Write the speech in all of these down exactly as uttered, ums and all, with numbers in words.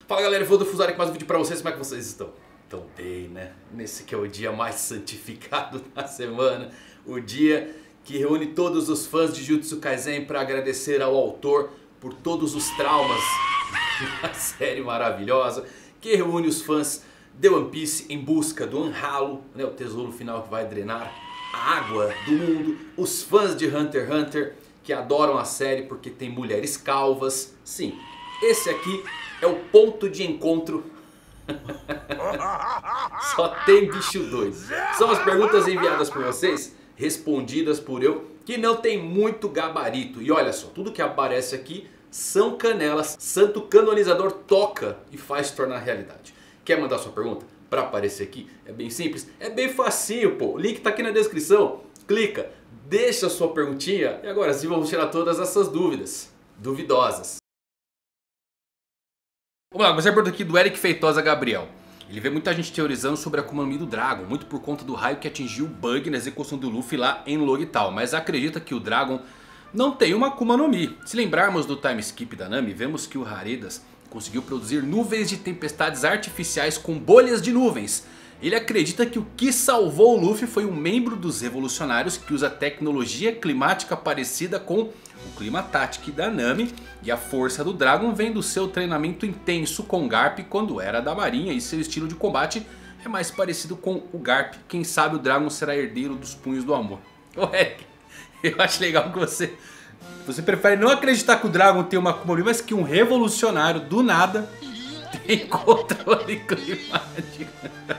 Fala galera, eu vou difusar aqui mais um vídeo pra vocês. Como é que vocês estão? Estão bem, né? Nesse que é o dia mais santificado da semana. O dia que reúne todos os fãs de Jujutsu Kaisen para agradecer ao autor por todos os traumas da série maravilhosa. Que reúne os fãs de One Piece em busca do Anhalo, né? O tesouro final que vai drenar a água do mundo. Os fãs de Hunter x Hunter que adoram a série porque tem mulheres calvas. Sim, esse aqui é o ponto de encontro. Só tem bicho doido. São as perguntas enviadas por vocês, respondidas por eu, que não tem muito gabarito. E olha só, tudo que aparece aqui são canelas. Santo canonizador toca e faz se tornar realidade. Quer mandar sua pergunta para aparecer aqui? É bem simples, é bem facinho, pô. O link tá aqui na descrição. Clica, deixa a sua perguntinha. E agora sim vamos tirar todas essas dúvidas duvidosas. Vamos lá, começar a pergunta aqui do Eric Feitosa Gabriel. Ele vê muita gente teorizando sobre a Akuma no Mi do Dragon, muito por conta do raio que atingiu o bug na execução do Luffy lá em Logital. Mas acredita que o Dragon não tem uma Akuma no Mi. Se lembrarmos do time skip da Nami, vemos que o Haredas conseguiu produzir nuvens de tempestades artificiais com bolhas de nuvens. Ele acredita que o que salvou o Luffy foi um membro dos revolucionários que usa tecnologia climática parecida com o clima tático da Nami. E a força do Dragon vem do seu treinamento intenso com Garp quando era da marinha. E seu estilo de combate é mais parecido com o Garp. Quem sabe o Dragon será herdeiro dos punhos do amor. Ô Eric, eu acho legal que você... Você prefere não acreditar que o Dragon tem uma Akuma no Mi, mas que um revolucionário do nada tem controle climático.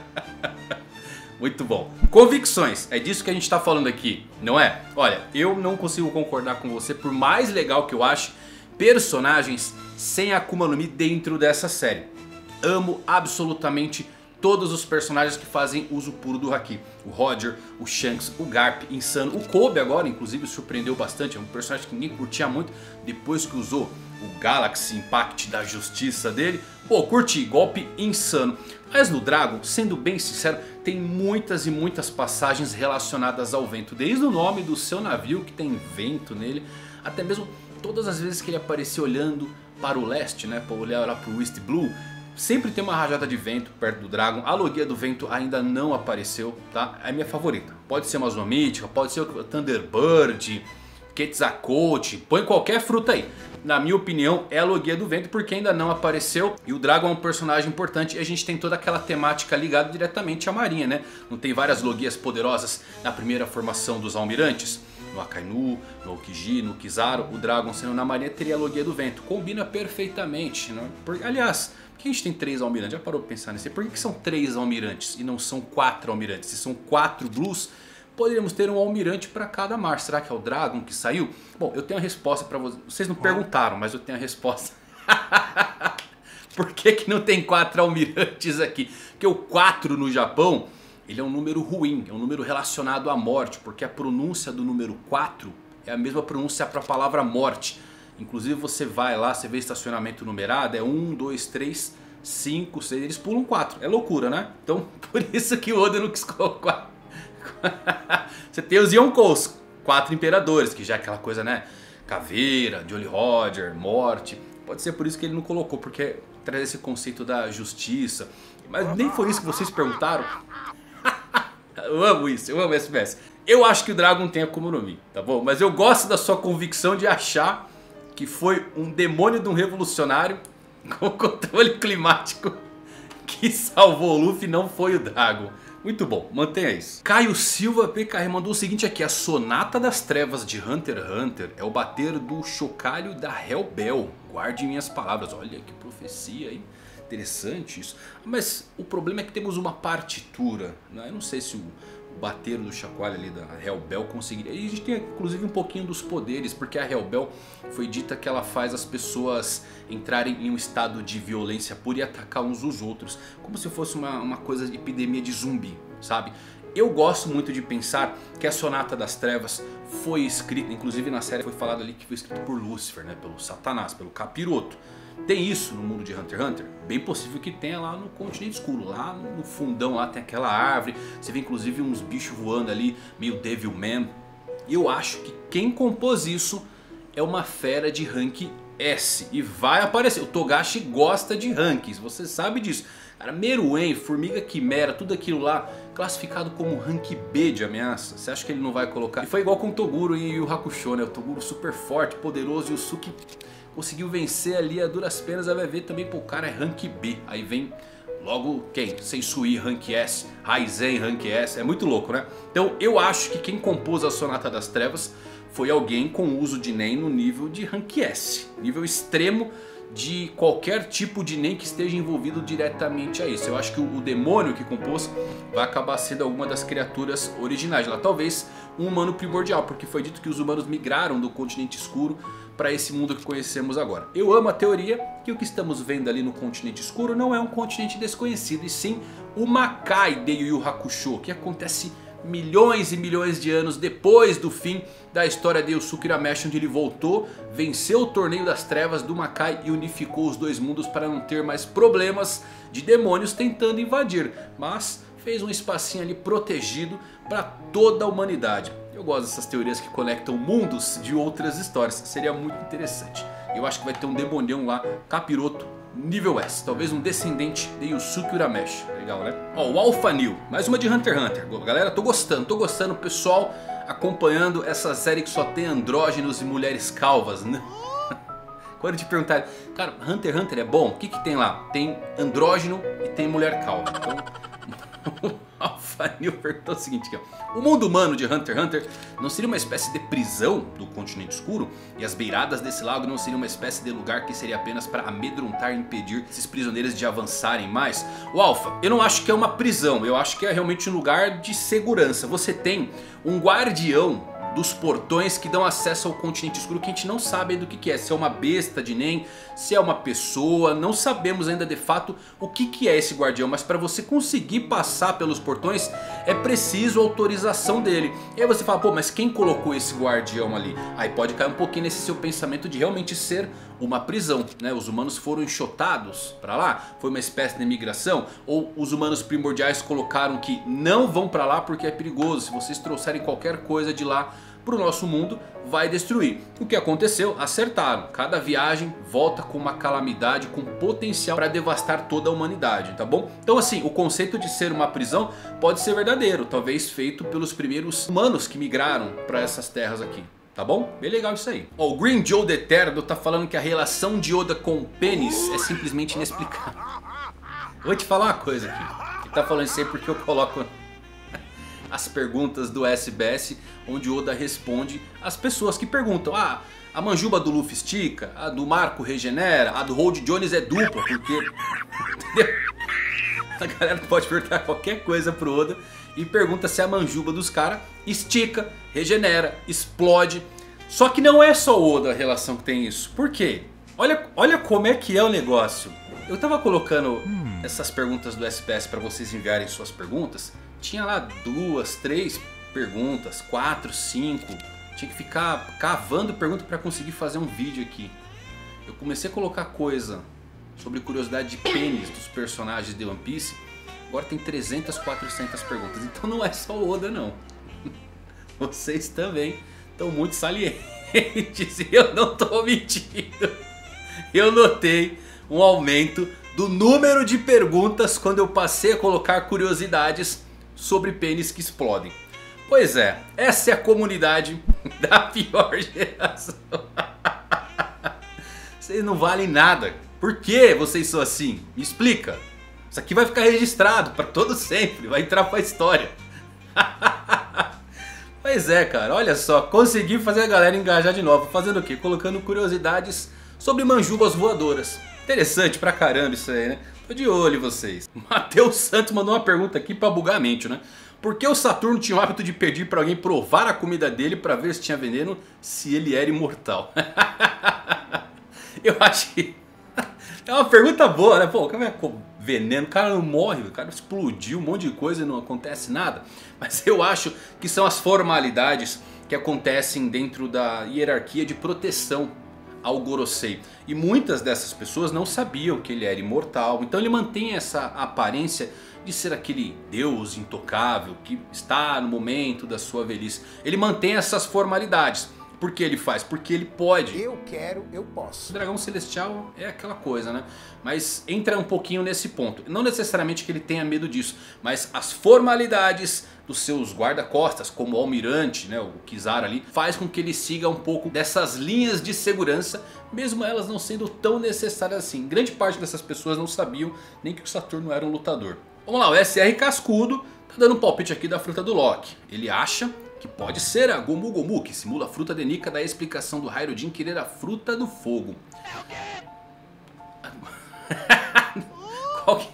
Muito bom. Convicções, é disso que a gente está falando aqui, não é? Olha, eu não consigo concordar com você, por mais legal que eu ache personagens sem Akuma no Mi dentro dessa série. Amo absolutamente todos os personagens que fazem uso puro do Haki. O Roger, o Shanks, o Garp, Insano, o Kobe agora inclusive surpreendeu bastante. É um personagem que ninguém curtia muito depois que usou o Galaxy Impact da justiça dele. Pô, curti, golpe insano. Mas no Dragon, sendo bem sincero, tem muitas e muitas passagens relacionadas ao vento. Desde o nome do seu navio que tem vento nele, até mesmo todas as vezes que ele aparecia olhando para o leste, né, para olhar lá para o East Blue, sempre tem uma rajada de vento perto do Dragon. A Logia do Vento ainda não apareceu, tá? É a minha favorita. Pode ser uma Zona Mítica, pode ser o Thunderbird, Quetzalcoatl, põe qualquer fruta aí. Na minha opinião é a Logia do Vento porque ainda não apareceu. E o Dragon é um personagem importante e a gente tem toda aquela temática ligada diretamente à marinha, né? Não tem várias Logias poderosas na primeira formação dos almirantes? No Akainu, no Aokiji, no Kizaru. O Dragon sendo na marinha teria a Logia do Vento. Combina perfeitamente, né? Por, aliás, por que a gente tem três almirantes? Já parou pra pensar nisso? Por que, que são três almirantes e não são quatro almirantes? Se são quatro blues, poderíamos ter um almirante para cada mar. Será que é o Dragon que saiu? Bom, eu tenho a resposta para vocês. Vocês não perguntaram, mas eu tenho a resposta. Por que que não tem quatro almirantes aqui? Porque o quatro no Japão, ele é um número ruim. É um número relacionado à morte. Porque a pronúncia do número quatro é a mesma pronúncia para a palavra morte. Inclusive você vai lá, você vê estacionamento numerado. É um, dois, três, cinco, seis. Eles pulam quatro. É loucura, né? Então por isso que o Oda não quis colocar. Você tem os Yonkous, quatro imperadores, que já é aquela coisa, né? Caveira, Jolly Roger, morte. Pode ser por isso que ele não colocou, porque traz esse conceito da justiça. Mas nem foi isso que vocês perguntaram. Eu amo isso, eu amo S B S. Eu acho que o Dragon tem Akuma no Mi, tá bom? Mas eu gosto da sua convicção de achar que foi um demônio de um revolucionário com controle climático que salvou o Luffy, não foi o Dragon. Muito bom, mantenha isso. Caio Silva P K R mandou o seguinte aqui. A Sonata das Trevas de Hunter x Hunter é o bater do chocalho da Hellbell. Guarde minhas palavras. Olha que profecia, hein? Interessante isso. Mas o problema é que temos uma partitura, né? Eu não sei se o bater do chocalho ali da Hellbell conseguiria. E a gente tem inclusive um pouquinho dos poderes, porque a Hellbell foi dita que ela faz as pessoas entrarem em um estado de violência pura e atacar uns os outros, como se fosse uma, uma coisa de epidemia de zumbi, sabe? Eu gosto muito de pensar que a Sonata das Trevas foi escrita, inclusive na série foi falado ali que foi escrita por Lúcifer, né? Pelo Satanás, pelo Capiroto. Tem isso no mundo de Hunter x Hunter? Bem possível que tenha lá no continente escuro. Lá no fundão lá tem aquela árvore. Você vê inclusive uns bichos voando ali, meio Devilman. E eu acho que quem compôs isso é uma fera de rank S. E vai aparecer. O Togashi gosta de rankings, você sabe disso. Cara, Meruem, Formiga Quimera, tudo aquilo lá classificado como rank B de ameaça. Você acha que ele não vai colocar? E foi igual com o Toguro em Yu Yu Hakusho, né? O Toguro super forte, poderoso, e o Suki conseguiu vencer ali a duras penas. Aí vai ver também, pô, o cara é rank B. Aí vem logo quem? Seisui rank S, Raizen rank S. É muito louco, né? Então eu acho que quem compôs a Sonata das Trevas foi alguém com uso de Nen no nível de rank S. Nível extremo de qualquer tipo de Nen que esteja envolvido diretamente a isso. Eu acho que o, o demônio que compôs vai acabar sendo alguma das criaturas originais lá. Talvez um humano primordial, porque foi dito que os humanos migraram do continente escuro para esse mundo que conhecemos agora. Eu amo a teoria que o que estamos vendo ali no continente escuro não é um continente desconhecido, e sim o Makai de Yu Yu Hakusho, que acontece milhões e milhões de anos depois do fim da história de Yusuke Urameshi, onde ele voltou, venceu o torneio das trevas do Makai e unificou os dois mundos para não ter mais problemas de demônios tentando invadir, mas fez um espacinho ali protegido para toda a humanidade. Eu gosto dessas teorias que conectam mundos de outras histórias, seria muito interessante. Eu acho que vai ter um demonião lá, capiroto, nível S, talvez um descendente de Yusuke Urameshi. Legal, né? Ó, o Alpha New, mais uma de Hunter x Hunter. Galera, tô gostando, tô gostando, pessoal, acompanhando essa série que só tem andrógenos e mulheres calvas, né? Quando te perguntarem, cara, Hunter x Hunter é bom? O que que tem lá? Tem andrógeno e tem mulher calva. Então, o Alpha New perguntou o seguinte aqui, ó. O mundo humano de Hunter x Hunter não seria uma espécie de prisão do continente escuro? E as beiradas desse lago não seriam uma espécie de lugar que seria apenas para amedrontar e impedir esses prisioneiros de avançarem mais? O Alpha, eu não acho que é uma prisão, eu acho que é realmente um lugar de segurança. Você tem um guardião dos portões que dão acesso ao continente escuro, que a gente não sabe do que que é. Se é uma besta de Nen, se é uma pessoa, não sabemos ainda de fato o que que é esse guardião. Mas para você conseguir passar pelos portões é preciso autorização dele. E aí você fala, pô, mas quem colocou esse guardião ali? Aí pode cair um pouquinho nesse seu pensamento de realmente ser uma prisão, né? Os humanos foram enxotados para lá? Foi uma espécie de migração? Ou os humanos primordiais colocaram que não vão para lá porque é perigoso, se vocês trouxerem qualquer coisa de lá para o nosso mundo vai destruir. O que aconteceu? Acertaram. Cada viagem volta com uma calamidade com potencial para devastar toda a humanidade, tá bom? Então assim, o conceito de ser uma prisão pode ser verdadeiro, talvez feito pelos primeiros humanos que migraram para essas terras aqui. Tá bom? Bem legal isso aí. Ó, o Green Joe The Eterno tá falando que a relação de Oda com o pênis é simplesmente inexplicável. Vou te falar uma coisa aqui. Ele tá falando isso aí porque eu coloco as perguntas do S B S, onde Oda responde as pessoas que perguntam. Ah, a manjuba do Luffy estica, a do Marco regenera, a do Hold Jones é dupla, porque... A galera pode perguntar qualquer coisa pro Oda e pergunta se a manjuba dos caras estica, regenera, explode. Só que não é só o Oda a relação que tem isso. Por quê? Olha, olha como é que é o negócio. Eu tava colocando hum. essas perguntas do S B S para vocês enviarem suas perguntas. Tinha lá duas, três perguntas, quatro, cinco. Tinha que ficar cavando pergunta para conseguir fazer um vídeo aqui. Eu comecei a colocar coisa sobre curiosidade de pênis dos personagens de One Piece. Agora tem trezentas, quatrocentas perguntas. Então não é só o Oda não. Vocês também estão muito salientes. E eu não estou mentindo. Eu notei um aumento do número de perguntas quando eu passei a colocar curiosidades sobre pênis que explodem. Pois é, essa é a comunidade da pior geração. Vocês não valem nada. Por que vocês são assim? Me explica. Isso aqui vai ficar registrado para todo sempre. Vai entrar para a história. Pois é, cara. Olha só. Consegui fazer a galera engajar de novo. Fazendo o quê? Colocando curiosidades sobre manjubas voadoras. Interessante pra caramba isso aí, né? Tô de olho em vocês. Matheus Santos mandou uma pergunta aqui pra bugar a mente, né? Por que o Saturno tinha o hábito de pedir pra alguém provar a comida dele pra ver se tinha veneno, se ele era imortal? Eu acho que... É uma pergunta boa, né? Pô, o cara é veneno, o cara não morre, o cara explodiu um monte de coisa e não acontece nada. Mas eu acho que são as formalidades que acontecem dentro da hierarquia de proteção ao Gorosei. E muitas dessas pessoas não sabiam que ele era imortal. Então ele mantém essa aparência de ser aquele deus intocável que está no momento da sua velhice. Ele mantém essas formalidades Por que ele faz? Porque ele pode. Eu quero, eu posso. O dragão celestial é aquela coisa, né? Mas entra um pouquinho nesse ponto. Não necessariamente que ele tenha medo disso, mas as formalidades dos seus guarda-costas, como o almirante, né, o Kizaru ali, faz com que ele siga um pouco dessas linhas de segurança, mesmo elas não sendo tão necessárias assim. Grande parte dessas pessoas não sabiam nem que o Saturno era um lutador. Vamos lá, o S R Cascudo tá dando um palpite aqui da fruta do Loki. Ele acha que pode ser a Gomu Gomu, que simula a fruta de Nika, da explicação do Rairudin querer a fruta do fogo. Qual que...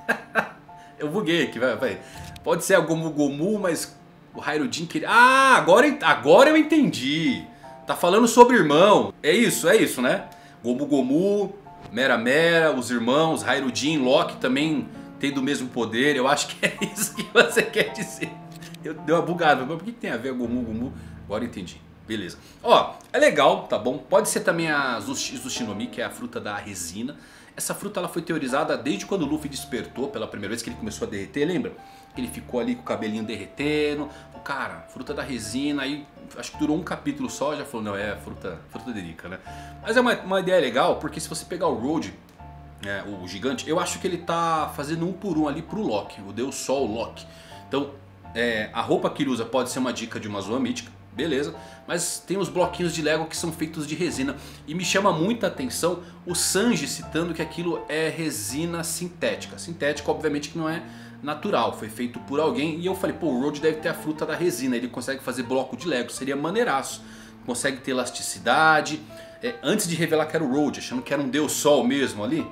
Eu buguei aqui, vai, vai. Pode ser a Gomu Gomu, mas o Rairudin querer... Ah, agora, agora eu entendi. Tá falando sobre irmão. É isso, é isso, né? Gomu Gomu, Mera Mera, os irmãos, Rairudin, Loki também tem do mesmo poder. Eu acho que é isso que você quer dizer. Eu dei uma bugada, mas por que tem a ver a Gomu Gomu? Agora eu entendi. Beleza. Ó, é legal, tá bom? Pode ser também a Zushinomi, que é a fruta da resina. Essa fruta ela foi teorizada desde quando o Luffy despertou pela primeira vez, que ele começou a derreter, lembra? Ele ficou ali com o cabelinho derretendo. Cara, fruta da resina, aí acho que durou um capítulo só, já falou, não, é fruta, fruta de Nika, né? Mas é uma, uma ideia legal, porque se você pegar o Road, é, o gigante, eu acho que ele tá fazendo um por um ali pro Loki, o Deus Sol Loki. Então... É, a roupa que ele usa pode ser uma dica de uma zoa mítica, beleza. Mas tem os bloquinhos de Lego que são feitos de resina. E me chama muita atenção o Sanji citando que aquilo é resina sintética. Sintética obviamente que não é natural, foi feito por alguém. E eu falei, pô, o Road deve ter a fruta da resina, ele consegue fazer bloco de Lego, seria maneiraço. Consegue ter elasticidade. É, antes de revelar que era o Road, achando que era um Deus Sol mesmo ali,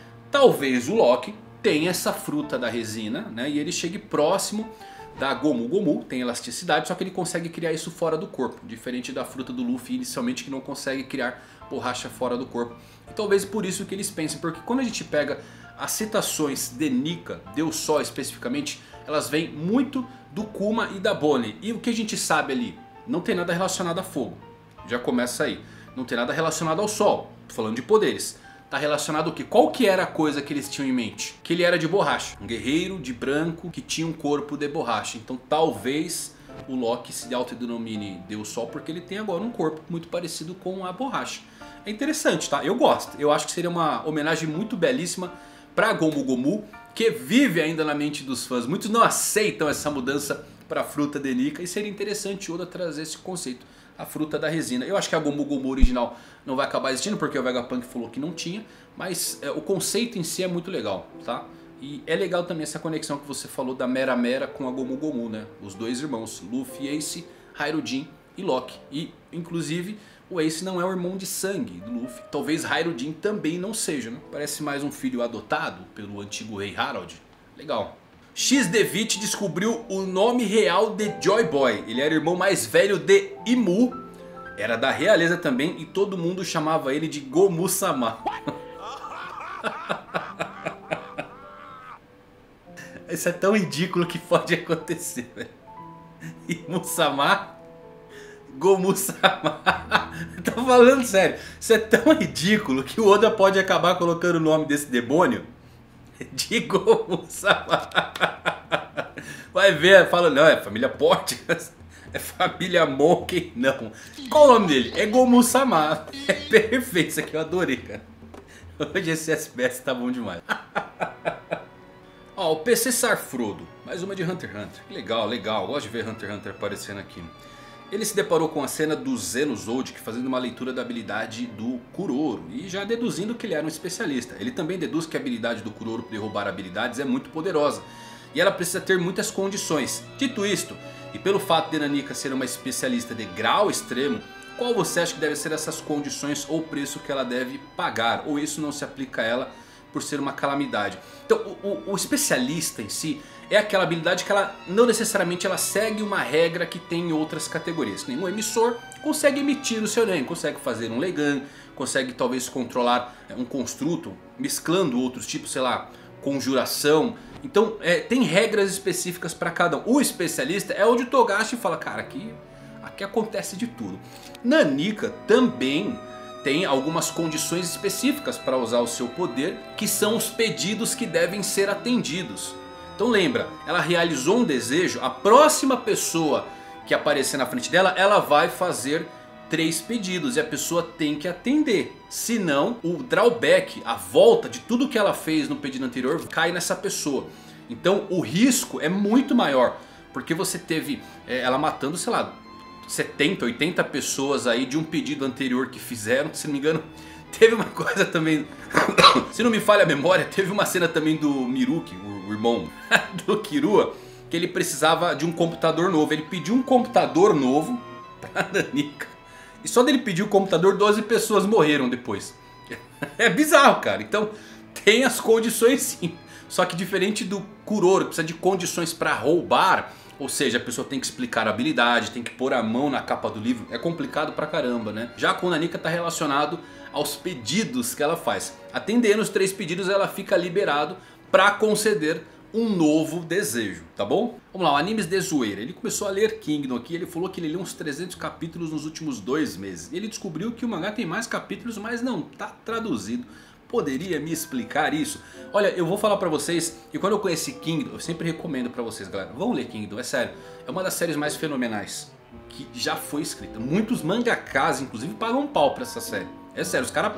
talvez o Loki tenha essa fruta da resina, né, e ele chegue próximo da Gomu Gomu, tem elasticidade, só que ele consegue criar isso fora do corpo. Diferente da fruta do Luffy inicialmente, que não consegue criar borracha fora do corpo. E talvez por isso que eles pensem, porque quando a gente pega as citações de Nika, Deus Sol especificamente, elas vêm muito do Kuma e da Bonnie. E o que a gente sabe ali? Não tem nada relacionado a fogo. Já começa aí. Não tem nada relacionado ao Sol. Tô falando de poderes. Tá relacionado ao que? Qual que era a coisa que eles tinham em mente? Que ele era de borracha. Um guerreiro de branco que tinha um corpo de borracha. Então talvez o Loki se autodenomine Deus Sol porque ele tem agora um corpo muito parecido com a borracha. É interessante, tá? Eu gosto. Eu acho que seria uma homenagem muito belíssima pra Gomu Gomu, que vive ainda na mente dos fãs. Muitos não aceitam essa mudança pra fruta de Nika e seria interessante Oda trazer esse conceito. A fruta da resina. Eu acho que a Gomu Gomu original não vai acabar existindo porque o Vegapunk falou que não tinha. Mas é, o conceito em si é muito legal, tá? E é legal também essa conexão que você falou da Mera Mera com a Gomu Gomu, né? Os dois irmãos, Luffy, Ace, Rairudin e Loki. E inclusive o Ace não é o irmão de sangue do Luffy. Talvez Rairudin também não seja, né? Parece mais um filho adotado pelo antigo rei Harold. Legal. X Devit descobriu o nome real de Joy Boy. Ele era irmão mais velho de Imu. Era da realeza também e todo mundo chamava ele de Gomu-sama. Isso é tão ridículo que pode acontecer, velho. Imu-sama, Gomu-sama. Tô falando sério. Isso é tão ridículo que o Oda pode acabar colocando o nome desse demônio de Gomu-sama. Vai ver, fala, não, é família Portigas, é família Monkey, não. Qual o nome dele? É Gomu-sama. É perfeito, isso aqui eu adorei, cara. Hoje esse S B S tá bom demais. Ó, o P C Sarfrodo, mais uma de Hunter x Hunter. Legal, legal, gosto de ver Hunter x Hunter aparecendo aqui. Ele se deparou com a cena do Zeno Zodiac fazendo uma leitura da habilidade do Kuroro e já deduzindo que ele era um especialista. Ele também deduz que a habilidade do Kuroro para derrubar habilidades é muito poderosa e ela precisa ter muitas condições. Dito isto, e pelo fato de Nanika ser uma especialista de grau extremo, qual você acha que deve ser essas condições ou preço que ela deve pagar? Ou isso não se aplica a ela por ser uma calamidade? Então o, o, o especialista em si é aquela habilidade que ela não necessariamente ela segue uma regra que tem em outras categorias. Nenhum emissor consegue emitir o seu Nen, consegue fazer um Legan, consegue talvez controlar um construto, mesclando outros tipos, sei lá, conjuração. Então é, tem regras específicas para cada um. O especialista é onde o Togashi fala, cara, aqui, aqui acontece de tudo. Nanika também tem algumas condições específicas para usar o seu poder, que são os pedidos que devem ser atendidos. Então lembra, ela realizou um desejo, a próxima pessoa que aparecer na frente dela, ela vai fazer três pedidos e a pessoa tem que atender. Senão o drawback, a volta de tudo que ela fez no pedido anterior cai nessa pessoa. Então o risco é muito maior. Porque você teve é, ela matando, sei lá, setenta, oitenta pessoas aí de um pedido anterior que fizeram. Se não me engano, teve uma coisa também, se não me falha a memória, teve uma cena também do Miruki, o, o irmão do Kirua, que ele precisava de um computador novo. Ele pediu um computador novo pra Nanika. E só dele pedir o computador, doze pessoas morreram depois. É bizarro, cara. Então tem as condições sim. Só que diferente do Kuroro, precisa de condições para roubar. Ou seja, a pessoa tem que explicar a habilidade, tem que pôr a mão na capa do livro. É complicado pra caramba, né? Já com a Nanika tá relacionado aos pedidos que ela faz. Atendendo os três pedidos, ela fica liberado para conceder um novo desejo, tá bom? Vamos lá, o Animes de Zoeira. Ele começou a ler Kingdom aqui, ele falou que ele leu uns trezentos capítulos nos últimos dois meses. Ele descobriu que o mangá tem mais capítulos, mas não tá traduzido. Poderia me explicar isso? Olha, eu vou falar pra vocês, e quando eu conheci Kingdom, eu sempre recomendo pra vocês, galera. Vão ler Kingdom, é sério. É uma das séries mais fenomenais que já foi escrita. Muitos mangakas, inclusive, pagam um pau pra essa série. É sério, os caras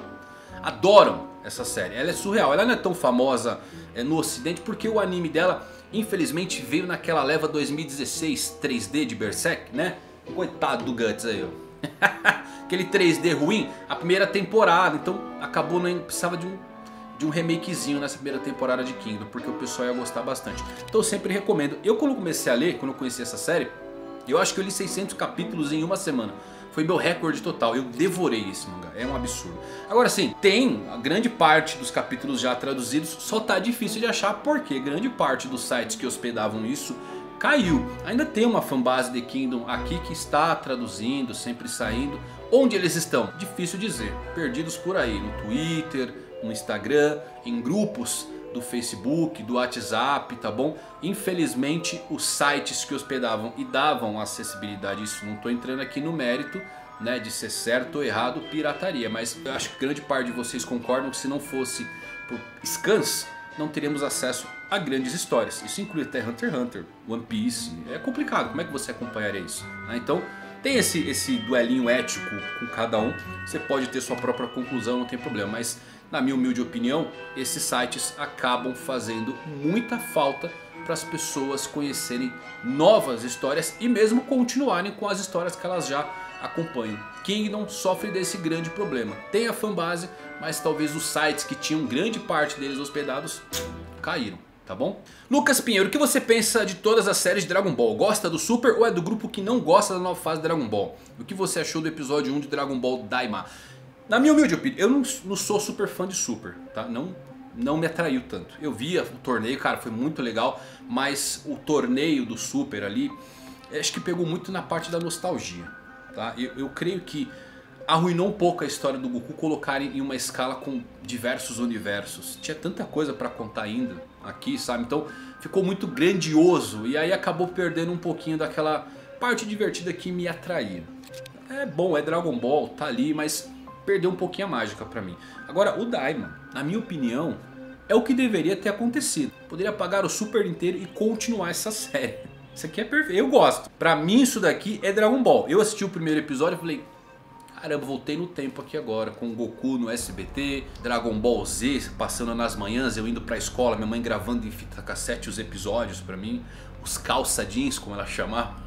adoram essa série. Ela é surreal, ela não é tão famosa é, no ocidente porque o anime dela, infelizmente, veio naquela leva dois mil e dezesseis três D de Berserk, né? Coitado do Guts aí, ó. Aquele três D ruim, a primeira temporada. Então acabou, não precisava de um, de um remakezinho nessa primeira temporada de Kingdom, porque o pessoal ia gostar bastante. Então eu sempre recomendo. Eu quando comecei a ler, quando eu conheci essa série, eu acho que eu li seiscentos capítulos em uma semana. Foi meu recorde total, eu devorei esse mangá, é um absurdo. Agora sim, tem a grande parte dos capítulos já traduzidos, só tá difícil de achar porque grande parte dos sites que hospedavam isso caiu. Ainda tem uma fanbase de Kingdom aqui que está traduzindo, sempre saindo. Onde eles estão? Difícil dizer, perdidos por aí, no Twitter, no Instagram, em grupos do Facebook, do WhatsApp, tá bom? Infelizmente os sites que hospedavam e davam acessibilidade, isso não estou entrando aqui no mérito, né, de ser certo ou errado, pirataria. Mas eu acho que grande parte de vocês concordam que se não fosse por scans, não teríamos acesso a grandes histórias. Isso inclui até Hunter x Hunter, One Piece. É complicado, como é que você acompanharia isso? Né? Então tem esse, esse duelinho ético com cada um. Você pode ter sua própria conclusão, não tem problema. Mas na minha humilde opinião, esses sites acabam fazendo muita falta para as pessoas conhecerem novas histórias e mesmo continuarem com as histórias que elas já acompanham. Kingdom sofre desse grande problema. Tem a fanbase, mas talvez os sites que tinham grande parte deles hospedados caíram. Tá bom? Lucas Pinheiro, o que você pensa de todas as séries de Dragon Ball? Gosta do Super ou é do grupo que não gosta da nova fase de Dragon Ball? O que você achou do episódio um de Dragon Ball Daima? Na minha humilde opinião, eu não, não sou super fã de Super, tá? Não, não me atraiu tanto. Eu via o torneio, cara, foi muito legal. Mas o torneio do Super ali, acho que pegou muito na parte da nostalgia, tá? Eu, eu creio que arruinou um pouco a história do Goku colocarem em uma escala com diversos universos. Tinha tanta coisa pra contar ainda aqui, sabe? Então ficou muito grandioso e aí acabou perdendo um pouquinho daquela parte divertida que me atraía. É bom, é Dragon Ball, tá ali, mas perdeu um pouquinho a mágica pra mim. Agora o Daima, na minha opinião, é o que deveria ter acontecido. Poderia apagar o Super inteiro e continuar essa série. Isso aqui é perfeito, eu gosto. Pra mim isso daqui é Dragon Ball. Eu assisti o primeiro episódio e falei... Caramba, voltei no tempo aqui agora, com o Goku no S B T, Dragon Ball Z passando nas manhãs, eu indo pra escola, minha mãe gravando em fita cassete os episódios pra mim, os calçadinhos, como ela chamava.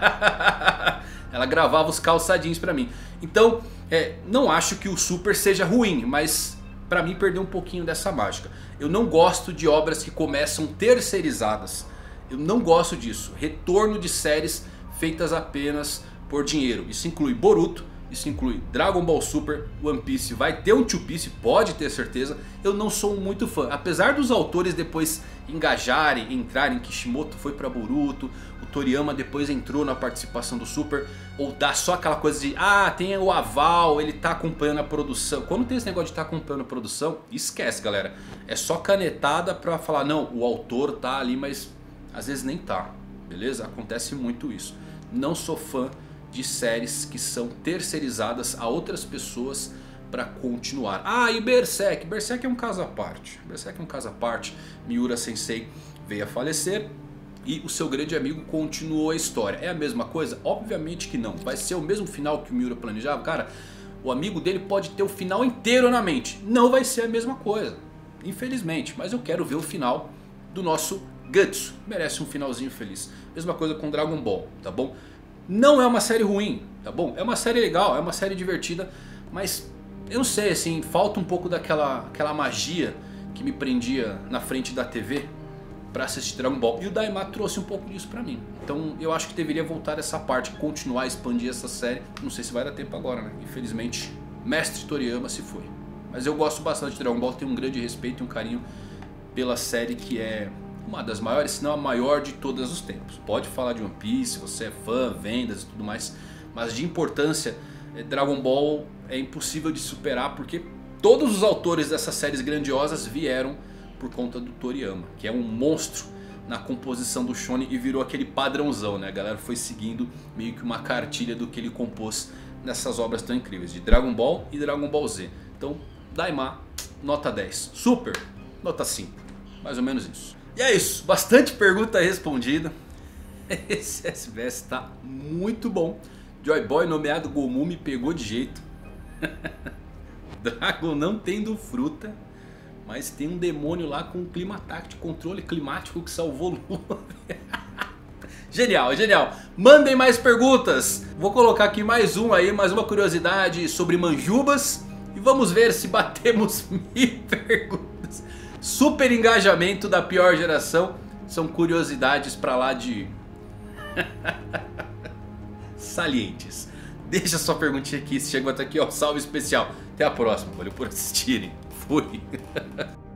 Ela gravava os calçadinhos pra mim. Então, é, não acho que o Super seja ruim, mas pra mim perdeu um pouquinho dessa mágica. Eu não gosto de obras que começam terceirizadas. Eu não gosto disso. Retorno de séries feitas apenas por dinheiro. Isso inclui Boruto. Isso inclui Dragon Ball Super, One Piece, vai ter um Two Piece, pode ter certeza. Eu não sou muito fã, apesar dos autores depois engajarem, entrarem. Kishimoto foi pra Boruto, o Toriyama depois entrou na participação do Super. Ou dá só aquela coisa de, ah, tem o aval, ele tá acompanhando a produção. Quando tem esse negócio de estar tá acompanhando a produção, esquece, galera. É só canetada pra falar, não, o autor tá ali, mas às vezes nem tá, beleza? Acontece muito isso. Não sou fã de séries que são terceirizadas a outras pessoas para continuar. Ah, e Berserk. Berserk é um caso à parte. Berserk é um caso à parte. Miura Sensei veio a falecer. e o seu grande amigo continuou a história. É a mesma coisa? Obviamente que não. Vai ser o mesmo final que o Miura planejava? Cara, o amigo dele pode ter o final inteiro na mente. Não vai ser a mesma coisa, infelizmente. Mas eu quero ver o final do nosso Guts. Merece um finalzinho feliz. Mesma coisa com Dragon Ball, tá bom? Não é uma série ruim, tá bom? É uma série legal, é uma série divertida. Mas eu não sei, assim, falta um pouco daquela aquela magia que me prendia na frente da T V pra assistir Dragon Ball. E o Daima trouxe um pouco disso pra mim. Então eu acho que deveria voltar essa parte, continuar a expandir essa série. Não sei se vai dar tempo agora, né? Infelizmente, Mestre Toriyama se foi. Mas eu gosto bastante de Dragon Ball, tenho um grande respeito e um carinho pela série que é uma das maiores, se não a maior de todos os tempos. Pode falar de One Piece, você é fã, vendas e tudo mais. Mas de importância, Dragon Ball é impossível de superar, porque todos os autores dessas séries grandiosas vieram por conta do Toriyama, que é um monstro na composição do shonen e virou aquele padrãozão, né? A galera foi seguindo meio que uma cartilha do que ele compôs nessas obras tão incríveis de Dragon Ball e Dragon Ball Z. Então, Daima, nota dez. Super, nota cinco. Mais ou menos isso. E é isso, bastante pergunta respondida. Esse S B S tá muito bom. Joy Boy nomeado Gomu me pegou de jeito. Dragon não tendo fruta, mas tem um demônio lá com clima táctico, controle climático que salvou o Lula. Genial, genial. Mandem mais perguntas. Vou colocar aqui mais um aí, mais uma curiosidade sobre manjubas. E vamos ver se batemos mil perguntas. Super engajamento da pior geração. São curiosidades pra lá de... salientes. Deixa sua perguntinha aqui, se chegou até aqui, ó, salve especial. Até a próxima, valeu por assistirem. Fui.